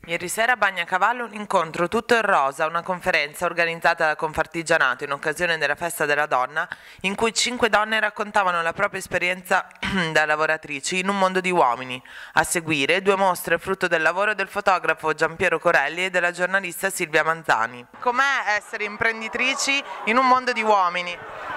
Ieri sera a Bagnacavallo un incontro tutto in rosa, una conferenza organizzata da Confartigianato in occasione della Festa della Donna, in cui 5 donne raccontavano la propria esperienza da lavoratrici in un mondo di uomini. A seguire 2 mostre frutto del lavoro del fotografo Giampiero Corelli e della giornalista Silvia Manzani. Com'è essere imprenditrici in un mondo di uomini?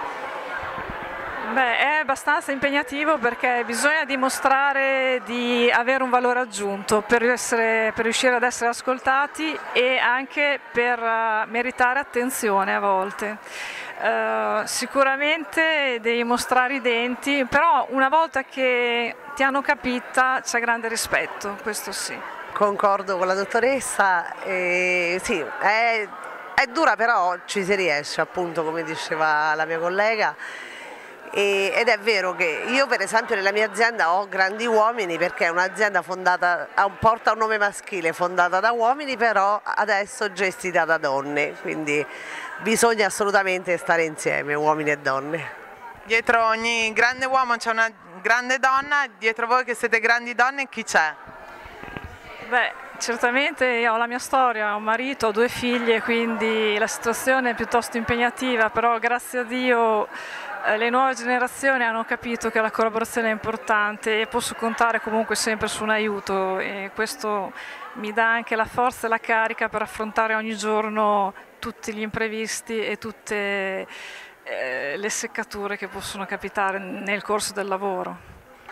Beh, è abbastanza impegnativo perché bisogna dimostrare di avere un valore aggiunto per riuscire ad essere ascoltati e anche per meritare attenzione a volte. Sicuramente devi mostrare i denti, però una volta che ti hanno capita c'è grande rispetto, questo sì. Concordo con la dottoressa, sì, è dura però ci si riesce, appunto, come diceva la mia collega. Ed è vero che io per esempio nella mia azienda ho grandi uomini perché è un'azienda fondata, porta un nome maschile, fondata da uomini, però adesso gestita da donne, quindi bisogna assolutamente stare insieme, uomini e donne. Dietro ogni grande uomo c'è una grande donna, dietro voi che siete grandi donne chi c'è? Beh, certamente io ho la mia storia, ho un marito, ho 2 figlie, quindi la situazione è piuttosto impegnativa, però grazie a Dio le nuove generazioni hanno capito che la collaborazione è importante e posso contare comunque sempre su un aiuto e questo mi dà anche la forza e la carica per affrontare ogni giorno tutti gli imprevisti e tutte le seccature che possono capitare nel corso del lavoro.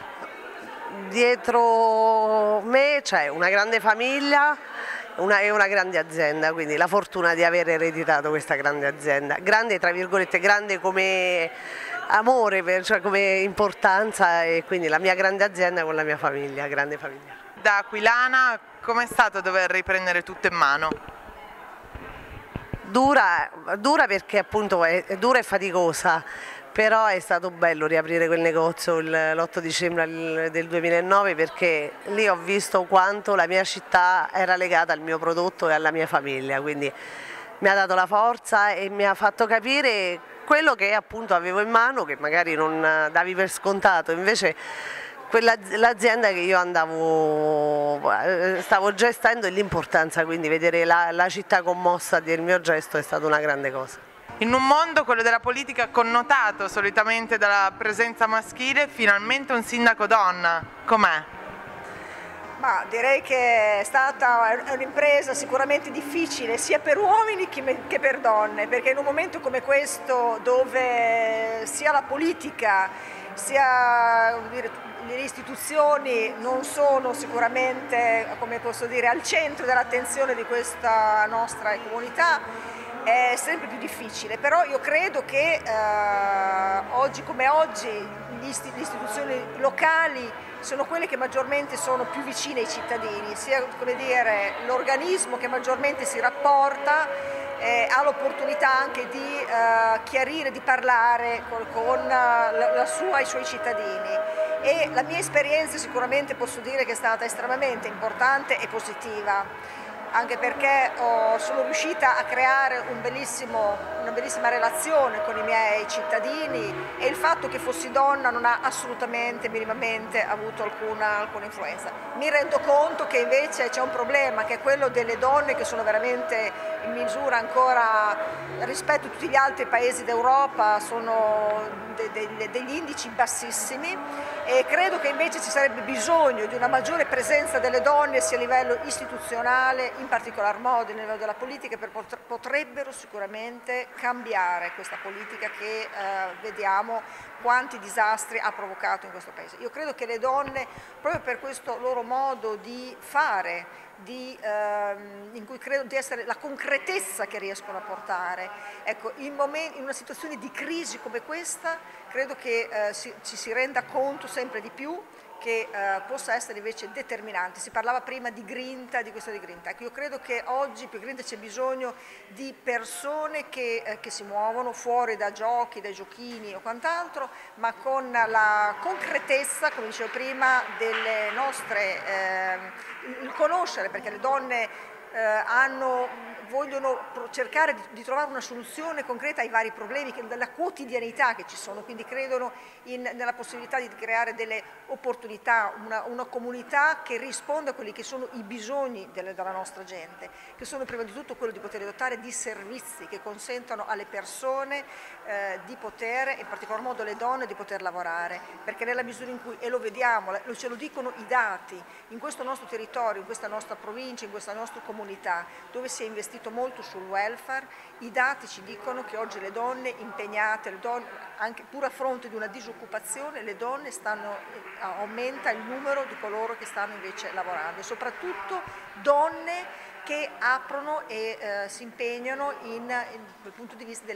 Dietro me c'è una grande famiglia e una grande azienda, quindi la fortuna di aver ereditato questa grande azienda, grande tra virgolette, grande come amore, cioè come importanza, e quindi la mia grande azienda con la mia famiglia, grande famiglia. Da aquilana com'è stato dover riprendere tutto in mano? Dura perché appunto è dura e faticosa, però è stato bello riaprire quel negozio l'8 dicembre del 2009 perché lì ho visto quanto la mia città era legata al mio prodotto e alla mia famiglia, quindi mi ha dato la forza e mi ha fatto capire quello che appunto avevo in mano, che magari non davi per scontato, invece l'azienda che io stavo gestendo e l'importanza, quindi vedere la città commossa del mio gesto è stata una grande cosa. In un mondo, quello della politica, connotato solitamente dalla presenza maschile, finalmente un sindaco donna, com'è? Ma direi che è stata un'impresa sicuramente difficile sia per uomini che per donne, perché in un momento come questo dove sia la politica sia le istituzioni non sono sicuramente, come posso dire, al centro dell'attenzione di questa nostra comunità, è sempre più difficile, però io credo che oggi come oggi le istituzioni locali sono quelle che maggiormente sono più vicine ai cittadini, sia l'organismo che maggiormente si rapporta, ha l'opportunità anche di chiarire, di parlare con i suoi cittadini. E la mia esperienza sicuramente posso dire che è stata estremamente importante e positiva, anche perché sono riuscita a creare una bellissima relazione con i miei cittadini e il fatto che fossi donna non ha assolutamente, minimamente avuto alcuna influenza. Mi rendo conto che invece c'è un problema, che è quello delle donne che sono veramente in misura ancora, rispetto a tutti gli altri paesi d'Europa, sono degli indici bassissimi, e credo che invece ci sarebbe bisogno di una maggiore presenza delle donne sia a livello istituzionale, in particolar modo nel livello della politica, potrebbero sicuramente cambiare questa politica che vediamo quanti disastri ha provocato in questo paese. Io credo che le donne, proprio per questo loro modo di fare, in cui credo di essere la concretezza che riescono a portare, ecco, in una situazione di crisi come questa credo che ci si renda conto sempre di più che possa essere invece determinante. Si parlava prima di grinta, di questo di grinta. Ecco, io credo che oggi più che grinta c'è bisogno di persone che si muovono fuori da giochi, dai giochini o quant'altro, ma con la concretezza, come dicevo prima, delle nostre, il conoscere, perché le donne vogliono cercare di trovare una soluzione concreta ai vari problemi della quotidianità che ci sono, quindi credono nella possibilità di creare delle opportunità, una comunità che risponda a quelli che sono i bisogni della nostra gente, che sono prima di tutto quello di poter dotare di servizi che consentano alle persone di poter, in particolar modo le donne, di poter lavorare, perché nella misura in cui, e lo vediamo, ce lo dicono i dati, in questo nostro territorio, in questa nostra provincia, in questa nostra comunità, dove si è investito molto sul welfare, i dati ci dicono che oggi le donne impegnate, anche pur a fronte di una disoccupazione, le donne aumenta il numero di coloro che stanno invece lavorando, e soprattutto donne che aprono e si impegnano dal punto di vista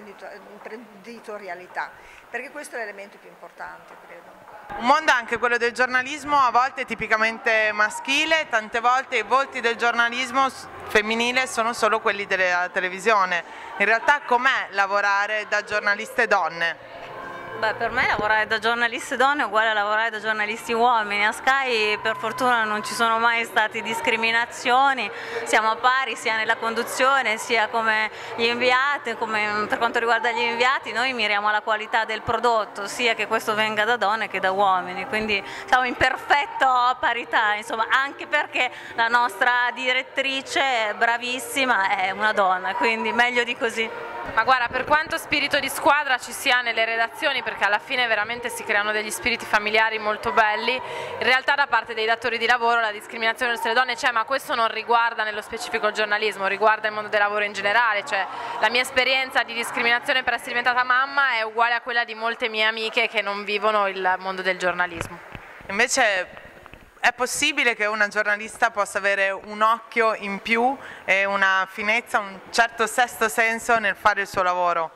dell'imprenditorialità, perché questo è l'elemento più importante, credo. Un mondo anche quello del giornalismo, a volte tipicamente maschile, tante volte i volti del giornalismo femminile sono solo quelli della televisione. In realtà com'è lavorare da giornaliste donne? Beh, per me lavorare da giornaliste donne è uguale a lavorare da giornalisti uomini. A Sky per fortuna non ci sono mai state discriminazioni, siamo a pari sia nella conduzione sia come gli inviati, come per quanto riguarda gli inviati noi miriamo alla qualità del prodotto, sia che questo venga da donne che da uomini, quindi siamo in perfetta parità, insomma, anche perché la nostra direttrice bravissima è una donna, quindi meglio di così. Ma guarda, per quanto spirito di squadra ci sia nelle redazioni, perché alla fine veramente si creano degli spiriti familiari molto belli, in realtà da parte dei datori di lavoro la discriminazione verso le donne c'è, ma questo non riguarda nello specifico il giornalismo, riguarda il mondo del lavoro in generale, cioè la mia esperienza di discriminazione per essere diventata mamma è uguale a quella di molte mie amiche che non vivono il mondo del giornalismo. Invece è possibile che una giornalista possa avere un occhio in più e una finezza, un certo sesto senso nel fare il suo lavoro?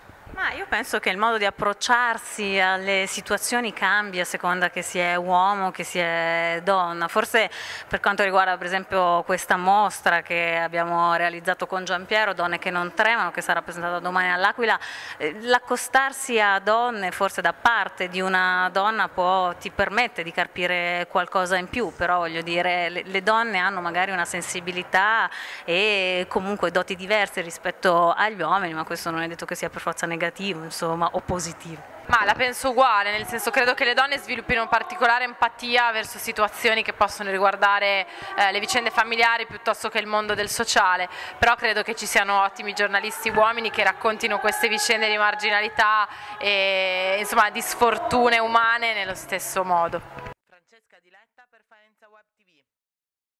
Ma io penso che il modo di approcciarsi alle situazioni cambia a seconda che si è uomo, che si è donna. Forse per quanto riguarda per esempio questa mostra che abbiamo realizzato con Giampiero, Donne che non tremano, che sarà presentata domani all'Aquila, l'accostarsi a donne forse da parte di una donna ti permette di capire qualcosa in più, però voglio dire le donne hanno magari una sensibilità e comunque doti diverse rispetto agli uomini, ma questo non è detto che sia per forza negativo, insomma, o positivo. Ma la penso uguale, nel senso credo che le donne sviluppino particolare empatia verso situazioni che possono riguardare le vicende familiari piuttosto che il mondo del sociale, però credo che ci siano ottimi giornalisti uomini che raccontino queste vicende di marginalità e insomma di sfortune umane nello stesso modo.